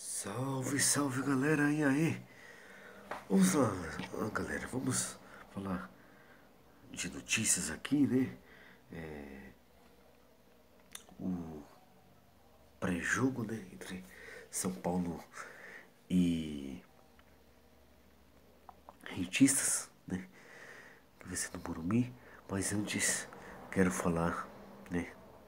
Salve, salve galera, e aí? Vamos lá, galera, vamos falar de notícias aqui, né? O pré-jogo, né? Entre São Paulo e Rentistas, né? Que vai ser no Morumbi. Mas antes, quero falar, né?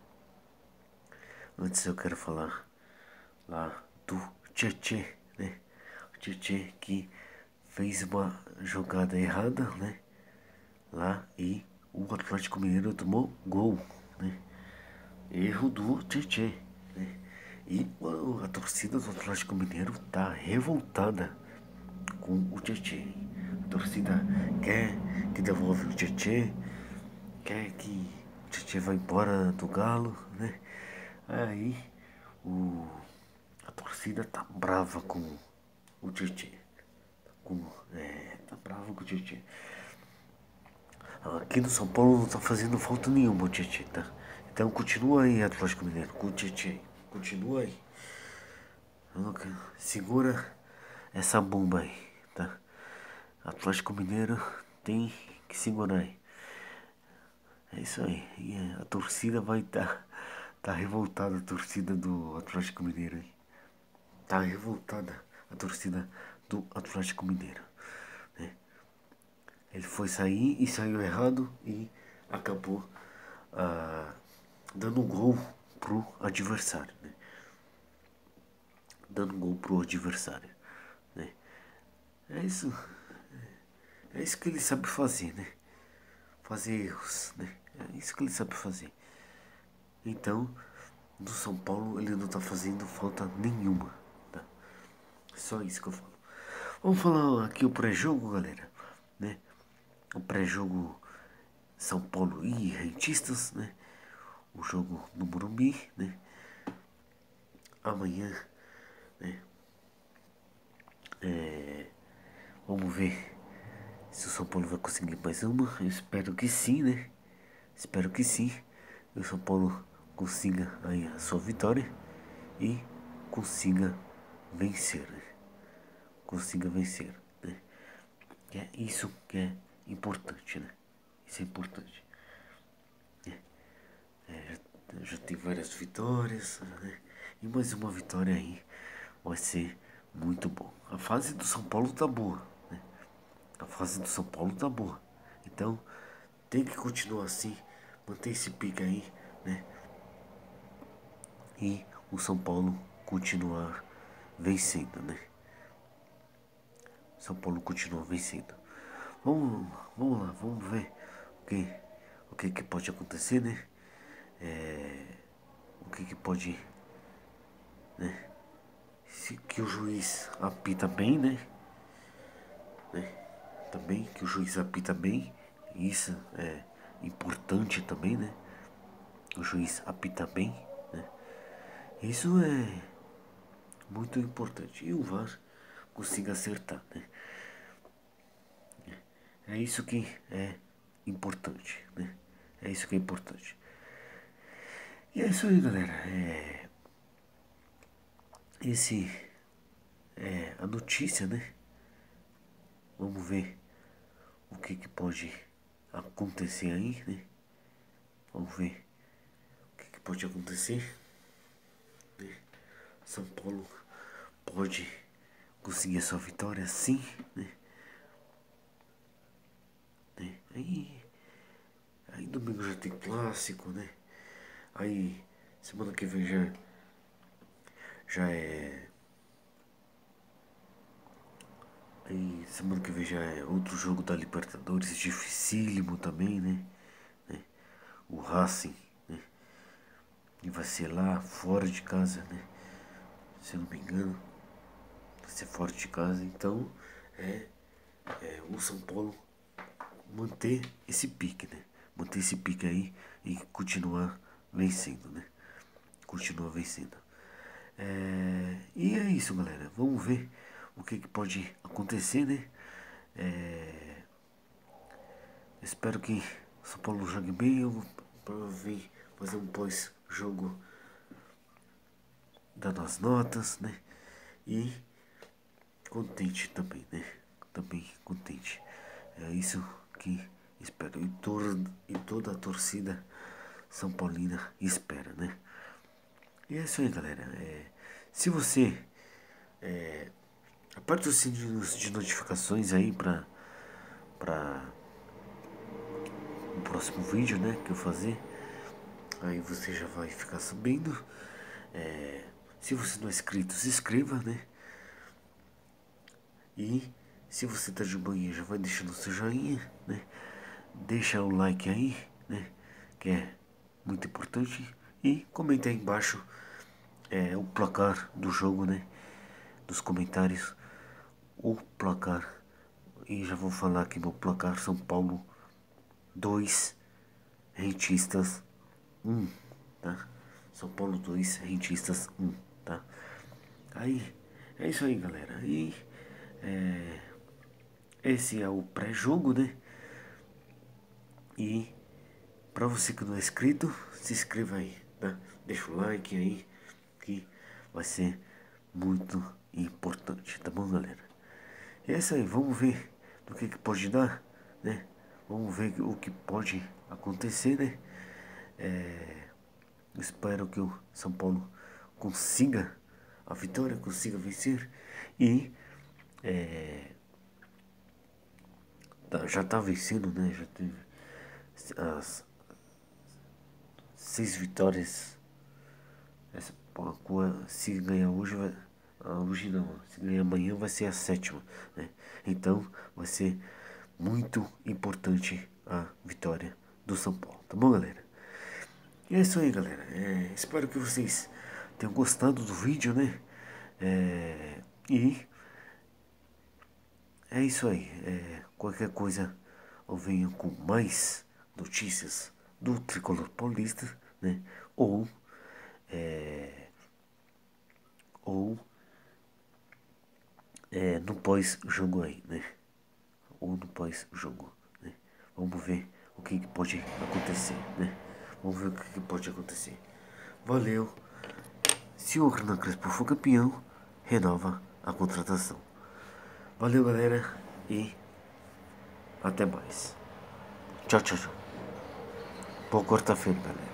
Antes eu quero falar lá do Tietê, né? O Tietê que fez uma jogada errada, né? Lá e o Atlético Mineiro tomou gol, né? Erro do Tietê, né? E a torcida do Atlético Mineiro tá revoltada com o Tietê. A torcida quer que devolva o Tietê, quer que o Tietê vá embora do Galo, né? Aí o, a torcida tá brava com o Tietê. Tá brava com o Tietê. Aqui no São Paulo não tá fazendo falta nenhuma o Tietê, tá? Então continua aí, Atlético Mineiro, com o Tietê. Continua aí. Segura essa bomba aí, tá? Atlético Mineiro tem que segurar aí. É isso aí. E a torcida vai tá revoltada, a torcida do Atlético Mineiro aí. Tá revoltada a torcida do Atlético Mineiro, né? Ele foi sair e saiu errado e acabou dando um gol pro adversário, né? Dando um gol pro adversário, né? É isso, é isso que ele sabe fazer, né? Fazer erros, né? É isso que ele sabe fazer. Então, no São Paulo ele não tá fazendo falta nenhuma, tá? Só isso que eu falo. Vamos falar aqui o pré-jogo, galera, né? O pré-jogo São Paulo e Rentistas, né? O jogo no Morumbi, né? Amanhã, né? Vamos ver se o São Paulo vai conseguir mais uma. Eu espero que sim, né? Espero que sim. E o São Paulo consiga aí a sua vitória e consiga vencer, né? Consiga vencer, né? É isso que é importante, né? Isso é importante. Já tem várias vitórias, né? E mais uma vitória aí vai ser muito bom. A fase do São Paulo tá boa, né? A fase do São Paulo tá boa. Então tem que continuar assim, manter esse pique aí, né? E o São Paulo continuar vencendo, né? São Paulo continua vencendo. Vamos, vamos lá, vamos ver o que pode acontecer, né? O que pode, né? Se que o juiz apita bem, né? Também que o juiz apita bem, isso é importante também, né? O juiz apita bem, né? Isso é muito importante. E o VAR consiga acertar, né? É isso que é importante, né? É isso que é importante. E é isso aí, galera. Esse é a notícia, né? Vamos ver o que pode acontecer aí, né? Vamos ver o que pode acontecer, né? São Paulo pode conseguir a sua vitória, sim, né? Aí domingo já tem clássico, né? Aí semana que vem já é. Aí semana que vem já é outro jogo da Libertadores, dificílimo também, né? O Racing, né? E vai ser lá fora de casa, né? Se eu não me engano, vai ser fora de casa. Então o São Paulo manter esse pique, né? Manter esse pique aí e continuar vencendo, né? Continua vencendo. E é isso, galera. Vamos ver o que pode acontecer, né? Espero que o São Paulo jogue bem. Eu vou vir fazer um pós-jogo dando as notas, né? e contente também, né? Também contente. É isso que espero. E toda a torcida São Paulina espera, né? E é isso aí, galera. Se você aperte os sininhos de notificações aí para o próximo vídeo, né, que eu fazer. Aí você já vai ficar sabendo. Se você não é inscrito, se inscreva, né? E se você tá de boinha, já vai deixando o seu joinha, né? Deixa o like aí, né? Que é muito importante. E comenta aí embaixo o placar do jogo, né? Dos comentários. O placar. E já vou falar aqui meu placar. São Paulo 2, Rentistas 1, tá? São Paulo 2, Rentistas 1, tá? Aí, é isso aí, galera. E esse é o pré-jogo, né? E pra você que não é inscrito, se inscreva aí, tá? Deixa o like aí, que vai ser muito importante, tá bom, galera? E é isso aí, vamos ver do que pode dar, né? Vamos ver o que pode acontecer, né? Espero que o São Paulo consiga a vitória, consiga vencer e já tá vencendo, né? Já teve as 6 vitórias. Se ganhar hoje, hoje não, se ganhar amanhã vai ser a 7ª, né? Então vai ser muito importante a vitória do São Paulo, tá bom, galera? E é isso aí, galera. Espero que vocês tenham gostado do vídeo, né? E é isso aí. Qualquer coisa eu venho com mais notícias do Tricolor Paulista, né? Ou ou no pós-jogo aí, né? Ou no pós-jogo, né? Vamos ver o que pode acontecer, né? Vamos ver o que pode acontecer. Valeu. Se o Hernan Crespo for campeão, renova a contratação. Valeu, galera, e até mais. Tchau, tchau, tchau. Boa quarta-feira, galera.